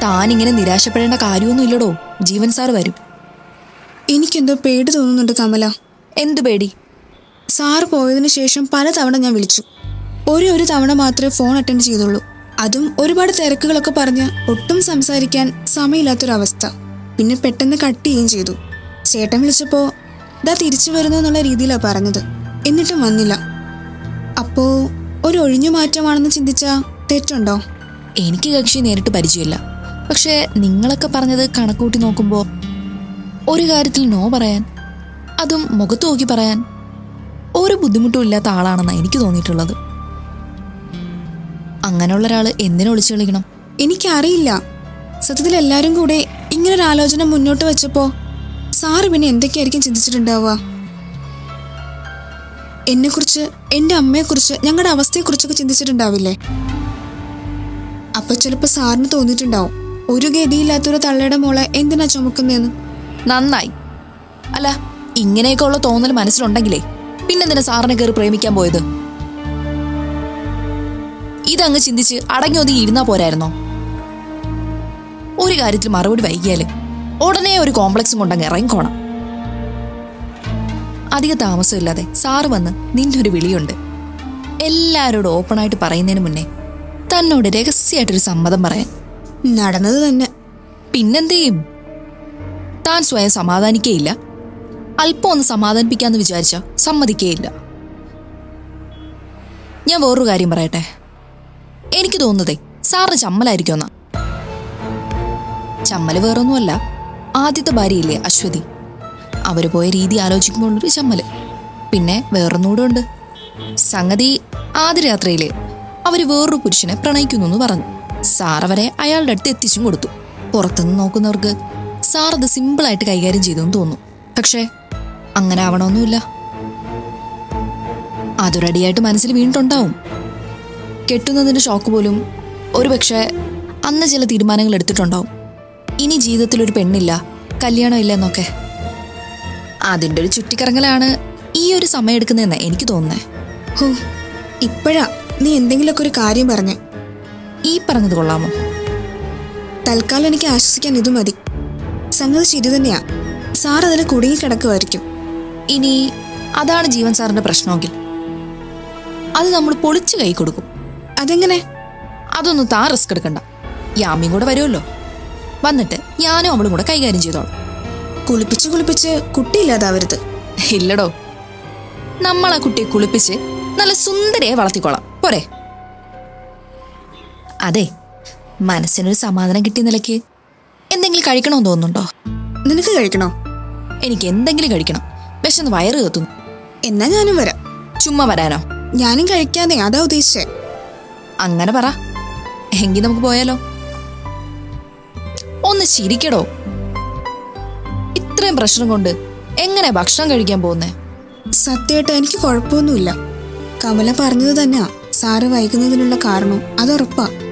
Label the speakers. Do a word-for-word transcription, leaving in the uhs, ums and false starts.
Speaker 1: താനിങ്ങനെ നിരാശപ്പെടേണ്ട കാര്യമൊന്നും ഇല്ലടോ. ജീവൻ സാറ് വരും.
Speaker 2: എനിക്കെന്തോ പേടി തോന്നുന്നുണ്ട് കമല.
Speaker 1: എന്തു പേടി?
Speaker 2: സാറ് പോയതിനു ശേഷം പലതവണ ഞാൻ വിളിച്ചു. ഒരേ ഒരു തവണ മാത്രമേ ഫോൺ അറ്റൻഡ് ചെയ്തുള്ളൂ. അതും ഒരുപാട് തിരക്കുകളൊക്കെ പറഞ്ഞ് ഒട്ടും സംസാരിക്കാൻ സമയമില്ലാത്തൊരവസ്ഥ. പിന്നെ പെട്ടെന്ന് കട്ട് ചെയ്യുകയും ചെയ്തു. ചേട്ടൻ വിളിച്ചപ്പോ ദാ തിരിച്ചു വരുന്നു എന്നുള്ള രീതിയിലാണ് പറഞ്ഞത്. എന്നിട്ടും വന്നില്ല. അപ്പോ ഒരു ഒഴിഞ്ഞു മാറ്റമാണെന്ന് ചിന്തിച്ചാ തെറ്റുണ്ടോ?
Speaker 1: എനിക്ക് കക്ഷി നേരിട്ട് പരിചയമില്ല. പക്ഷെ നിങ്ങളൊക്കെ പറഞ്ഞത് കണക്കൂട്ടി നോക്കുമ്പോ ഒരു കാര്യത്തിൽ നോ പറയാൻ, അതും മുഖത്ത് നോക്കി പറയാൻ ഒരു ബുദ്ധിമുട്ടും ഇല്ലാത്ത ആളാണെന്നാണ് എനിക്ക് തോന്നിയിട്ടുള്ളത്. അങ്ങനെയുള്ള ഒരാള് എന്തിനു വിളിച്ചു കളിക്കണം?
Speaker 2: എനിക്കറിയില്ല. സത്യത്തിൽ എല്ലാരും കൂടെ ഇങ്ങനൊരു ആലോചന മുന്നോട്ട് വെച്ചപ്പോ സാറ് പിന്നെ എന്തൊക്കെയായിരിക്കും ചിന്തിച്ചിട്ടുണ്ടാവുക? എന്നെക്കുറിച്ച്, എൻ്റെ അമ്മയെക്കുറിച്ച്, ഞങ്ങളുടെ അവസ്ഥയെക്കുറിച്ചൊക്കെ ചിന്തിച്ചിട്ടുണ്ടാവില്ലേ? അപ്പൊ ചിലപ്പോ സാറിന് തോന്നിയിട്ടുണ്ടാവും ഒരു ഗതിയില്ലാത്തൊരു തള്ളയുടെ മോളെ എന്തിനാ ചുമക്കുന്നതെന്ന്.
Speaker 1: നന്നായി. അല്ല, ഇങ്ങനെയൊക്കെ ഉള്ള തോന്നൽ മനസ്സിലുണ്ടെങ്കിലേ പിന്നെന്തിനാ സാറിനെ കയറി പ്രേമിക്കാൻ പോയത്? ഇതങ്ങ് ചിന്തിച്ച് അടങ്ങി ഒതുങ്ങി ഇരുന്നാ പോരായിരുന്നോ? ഒരു കാര്യത്തിൽ മറുപടി വൈകിയാല് ഉടനെ ഒരു കോംപ്ലക്സും കൊണ്ടങ്ങ് ഇറങ്ങിക്കോണം. അധിക താമസമില്ലാതെ സാറ് വന്ന് നിന്നൊരു വിളിയുണ്ട്. എല്ലാരോടും ഓപ്പണായിട്ട് പറയുന്നതിന് മുന്നേ തന്നോട് രഹസ്യമായിട്ടൊരു സമ്മതം പറയാൻ.
Speaker 2: നടന്നത് തന്നെ.
Speaker 1: പിന്നെന്ത് ചെയ്യും? താൻ സ്വയം സമാധാനിക്കേയില്ല. അല്പം ഒന്ന് സമാധാനിപ്പിക്കാന്ന് വിചാരിച്ച സമ്മതിക്കേയില്ല. ഞാൻ വേറൊരു കാര്യം പറയട്ടെ. എനിക്ക് തോന്നുന്നതേ സാറിന് ചമ്മലായിരിക്കുമെന്നാ. ചമ്മല് വേറൊന്നുമല്ല, ആദ്യത്തെ ഭാര്യയില്ലേ അശ്വതി, അവര് പോയ രീതി ആലോചിക്കുമ്പോഴൊരു ചമ്മല്. പിന്നെ വേറൊന്നുകൂടെ ഉണ്ട്. സംഗതി ആദ്യ രാത്രിയില് അവര് വേറൊരു പുരുഷനെ പ്രണയിക്കുന്നു എന്ന് പറഞ്ഞു. സാർ അവരെ അയാളുടെ അടുത്ത് എത്തിച്ചും കൊടുത്തു. പുറത്തുനിന്ന് നോക്കുന്നവർക്ക് സാർ അത് സിമ്പിളായിട്ട് കൈകാര്യം ചെയ്തു എന്ന് തോന്നും. പക്ഷേ അങ്ങനെ ആവണമെന്നില്ല. അതൊരടിയായിട്ട് മനസ്സിൽ വീണിട്ടുണ്ടാവും. കെട്ടുന്നതിന്റെ ഷോക്ക് പോലും ഒരുപക്ഷെ അന്ന് ചില തീരുമാനങ്ങൾ എടുത്തിട്ടുണ്ടാവും. ഇനി ജീവിതത്തിൽ ഒരു പെണ്ണില്ല, കല്യാണം ഇല്ല എന്നൊക്കെ. അതിൻ്റെ ഒരു ചുറ്റിക്കറങ്ങലാണ് ഈ ഒരു സമയം എടുക്കുന്നതെന്ന് എനിക്ക് തോന്നുന്നേ.
Speaker 2: ഹോ, ഇപ്പോഴാ നീ എന്തെങ്കിലുമൊക്കെ ഒരു കാര്യം പറഞ്ഞേ.
Speaker 1: ഈ പറഞ്ഞത് കൊള്ളാമോ?
Speaker 2: തൽക്കാലം എനിക്ക് ആശ്വസിക്കാൻ ഇത് മതി. സംഗതി ശരി തന്നെയാ. സാർ അതിൽ കുടുങ്ങി കിടക്കുമായിരിക്കും.
Speaker 1: ഇനി അതാണ് ജീവൻ സാറിന്റെ പ്രശ്നമെങ്കിൽ അത് നമ്മൾ പൊളിച്ചു കൈ കൊടുക്കും.
Speaker 2: അതെങ്ങനെ?
Speaker 1: അതൊന്നും താൻ റിസ്ക് എടുക്കണ്ട. യാമിയും കൂടെ വരുമല്ലോ. വന്നിട്ട് ഞാനും അവളും കൂടെ കൈകാര്യം ചെയ്തോളാം.
Speaker 2: കുളിപ്പിച്ച് കുളിപ്പിച്ച് കുട്ടിയില്ലാതാവരുത്.
Speaker 1: ഇല്ലടോ, നമ്മളാ കുട്ടിയെ കുളിപ്പിച്ച് നല്ല സുന്ദരിയെ വളർത്തിക്കോളാം. പോരെ? അതെ, മനസ്സിനൊരു സമാധാനം കിട്ടിയ നിലയ്ക്ക് എന്തെങ്കിലും കഴിക്കണമെന്ന് തോന്നുന്നുണ്ടോ?
Speaker 2: നിനക്ക് കഴിക്കണോ?
Speaker 1: എനിക്ക് എന്തെങ്കിലും കഴിക്കണം. വിശന്ന് വയറ് കത്തുന്നു.
Speaker 2: എന്നാ ഞാനും വരാം.
Speaker 1: ചുമ്മാ വരാനോ?
Speaker 2: ഞാനും കഴിക്കാതെ, അതാ ഉദ്ദേശിച്ചേ.
Speaker 1: അങ്ങനെ പറ. എങ്കിൽ നമുക്ക് പോയാലോ? ഒന്ന് ചിരിക്കടോ. ഇത്രയും പ്രശ്നം കൊണ്ട് എങ്ങനെ ഭക്ഷണം കഴിക്കാൻ പോകുന്നേ?
Speaker 2: സത്യമായിട്ട് എനിക്ക് കുഴപ്പമൊന്നുമില്ല. കമല പറഞ്ഞത് തന്നെയാ സാറ് വൈകുന്നതിനുള്ള കാരണം. അതുറപ്പാ.